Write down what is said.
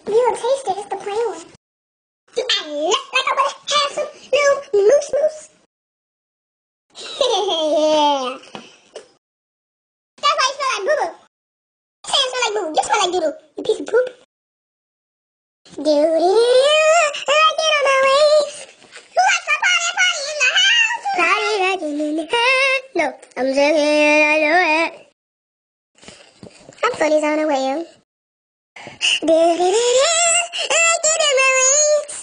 You don't taste it, it's the plain one. Do I look like I want to have some little moose moose? Yeah. That's why you smell like boo-boo. Say it smell like boo-boo. You smell like doo-doo, you piece of poop. Doo-doo, I get on my waist. Who likes a party in the house? Party rocking in the house. No, I'm just here, I know it. I'm funny's on the way. Do-do-do-do, I get on my waist.